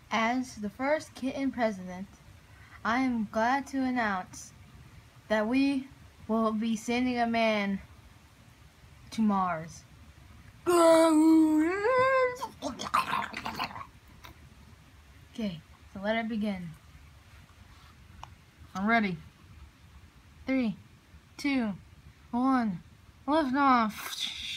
As the first kitten president, I am glad to announce that we will be sending a man to Mars. Okay, so let it begin. I'm ready. 3, 2, 1, lift off.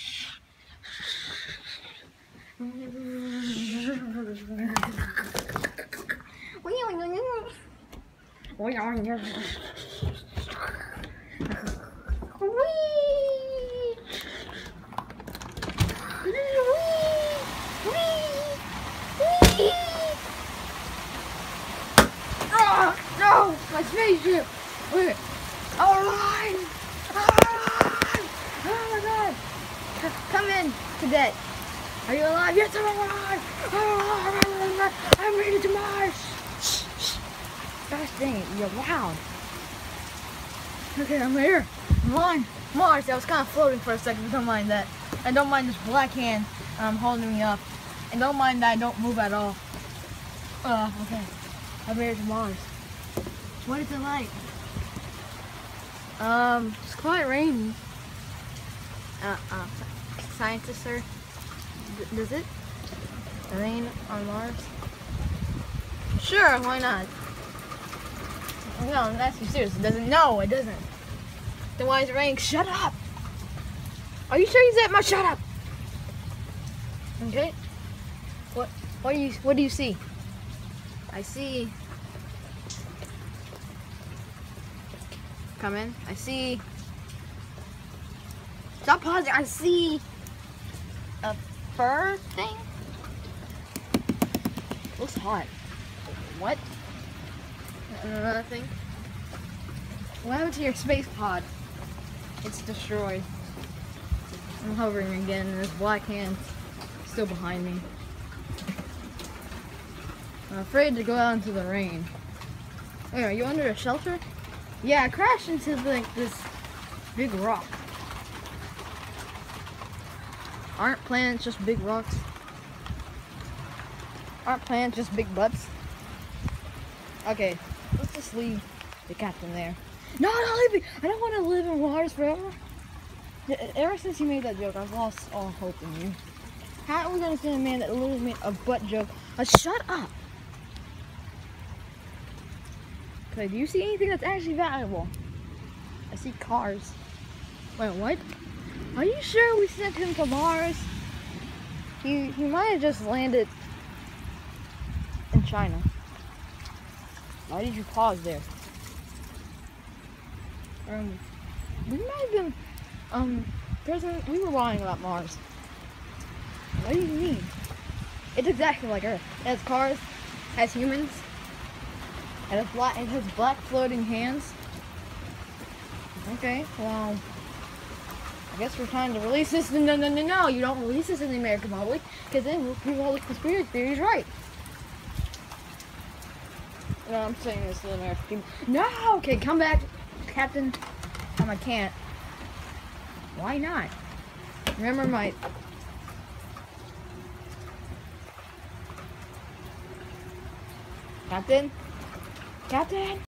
No, my spaceship! Wait. Alright! Alright! Oh my god! Come in, cadet. Are you alive? Yes, I'm alive! I'm ready to Mars! Gosh dang it, you're loud. Okay, I'm here. I'm on Mars. I was kind of floating for a second, but don't mind that. And don't mind this black hand holding me up. And don't mind that I don't move at all. Okay. I'm here to Mars. What is it like? It's quite rainy. Scientist, sir, does it rain on Mars? Sure, why not? No, I'm asking you serious. It doesn't. No, it doesn't. Then why is it raining? Shut up! Are you sure you said my shut up? Okay. What do you see? I see. Come in. I see. Stop pausing. I see a fur thing. Looks hot. What? Another thing. What happened to your space pod? It's destroyed. I'm hovering again, and this black hand still behind me. I'm afraid to go out into the rain. Wait, are you under a shelter? Yeah, I crashed into like this big rock. Aren't planets just big rocks? Aren't planets just big butts? Okay, let's just leave the captain there. No, don't leave me! I don't want to live in Mars forever. Ever since you made that joke, I've lost all hope in you. How are we going to send a man that literally made a butt joke? Shut up! Okay, do you see anything that's actually valuable? I see cars. Wait, what? Are you sure we sent him to Mars? He might have just landed in China. Why did you pause there? We might have been, President, we were lying about Mars. What do you mean? It's exactly like Earth. It has cars, has humans, it has black floating hands. Okay, well, I guess we're trying to release this. No, you don't release this in the American public, because then people all the conspiracy theories right. No, I'm saying this to the American people. No! Okay, come back, Captain. I can't. Why not? Remember my... Captain? Captain?